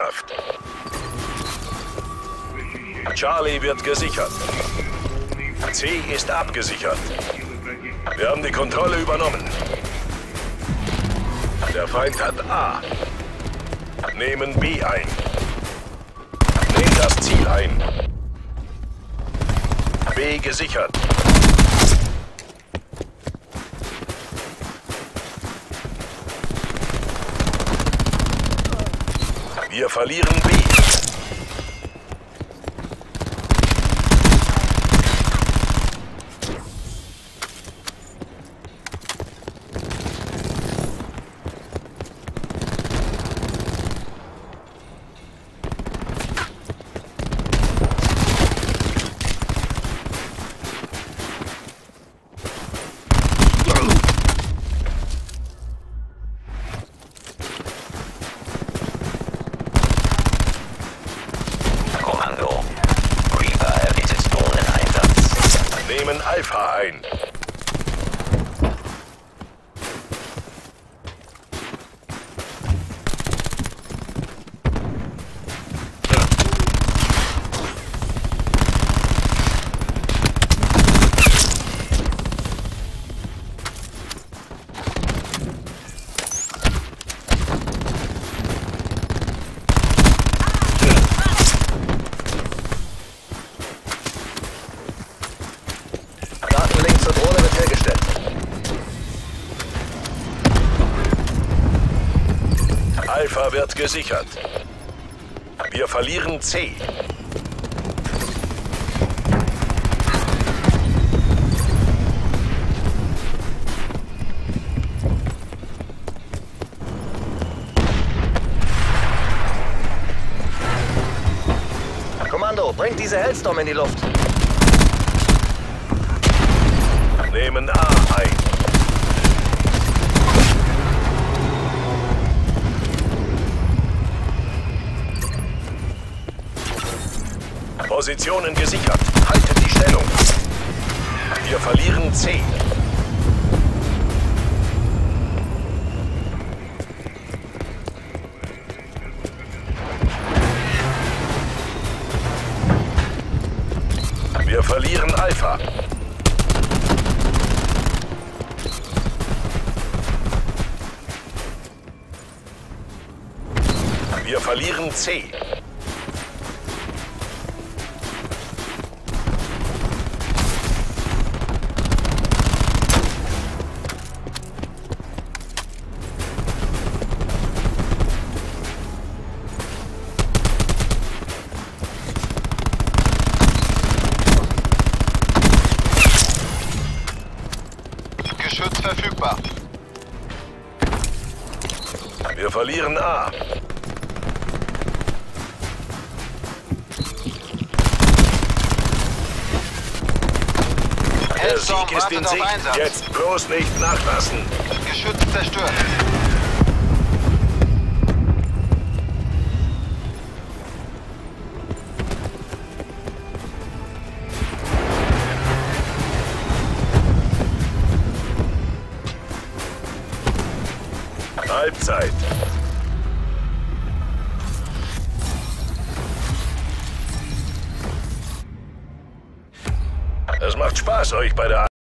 Charlie wird gesichert. C ist abgesichert. Wir haben die Kontrolle übernommen. Der Feind hat A. Nehmen B ein. Nehmen das Ziel ein. B gesichert. Wir verlieren B. Nehmen Alpha ein. Datenlink zur Drohne wird hergestellt. Alpha wird gesichert. Wir verlieren C. Kommando, bringt diese Hellstorm in die Luft. Nehmen A ein. Positionen gesichert. Haltet die Stellung. Wir verlieren C. Wir verlieren Alpha. Wir verlieren C. Geschütz verfügbar. Wir verlieren A. Der Sieg ist in Sicht. Jetzt bloß nicht nachlassen. Geschütz zerstört. Halbzeit. Es macht Spaß, euch bei der